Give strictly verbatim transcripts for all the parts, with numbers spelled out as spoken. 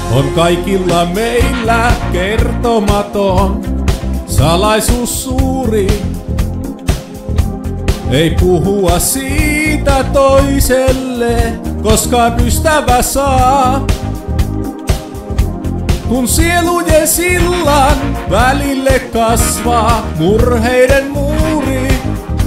On kaikilla meillä kertomaton salaisuus suuri. Ei puhua siitä toiselle, koska ystävä saa. Kun sielujen sillan välille kasvaa murheiden muuri,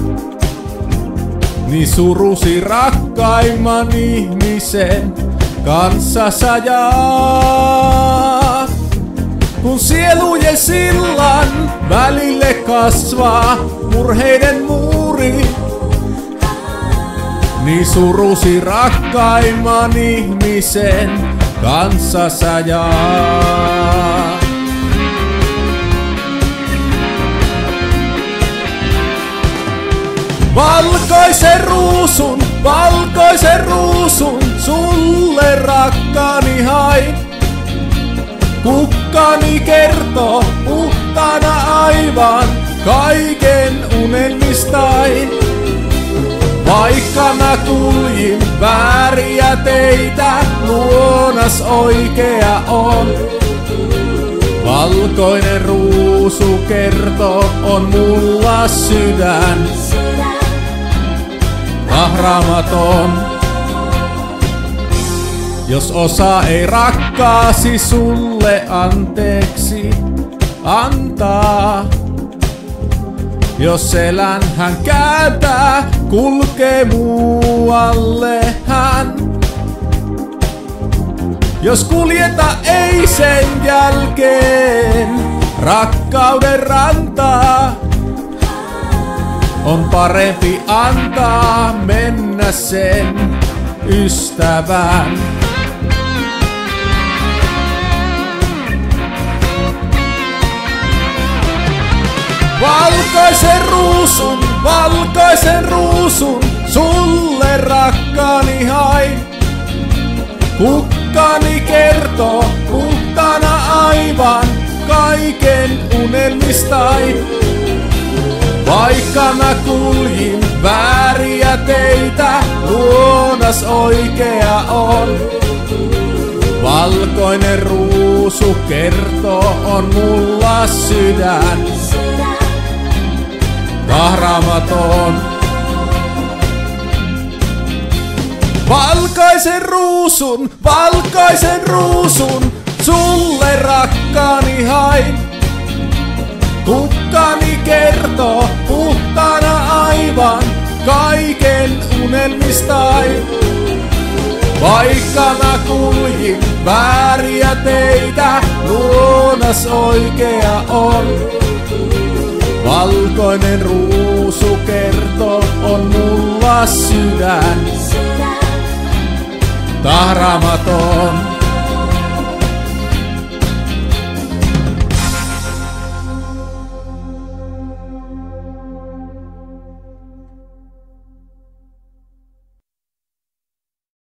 niin surusi rakkaimman ihmisen kanssa sä jaat. Kun sielujen sillan välille kasvaa murheiden muuri, niin surusi rakkaimman ihmisen kanssa sä jaat. Valkoisen ruusun, valkoisen ruusun sulle rakkaani hain. Kukkani kertoo puhtaana aivan kaiken unelmistain. Vaikka mä kuljin vääriä teitä, luonas oikea on. Valkoinen ruusu kertoo, on mulla sydän tahraamaton. Jos osa ei rakkaasi sulle anteeksi antaa, jos selän hän kääntää, kulkee muualle hän. Jos kuljeta ei sen jälkeen rakkauden rantaa, on parempi antaa mennä sen ystävän. Valkoisen ruusun, valkoisen ruusun sulle rakkaani hain. Kukkani kertoo puhtaana aivan kaiken unelmistain. Vaikka mä kuljin vääriä teitä, luonas oikea on. Valkoinen ruusu kertoo, on mulla sydän tahraamaton. Valkoisen ruusun, valkoisen ruusun sulle rakkaani hain. Kukkani kertoo puhtaana aivan kaiken unelmistain. Vaikka mä kuljin vääriä teitä, luonas oikea on. Valkoinen ruusu kertoo, on mulla sydän tahraamaton.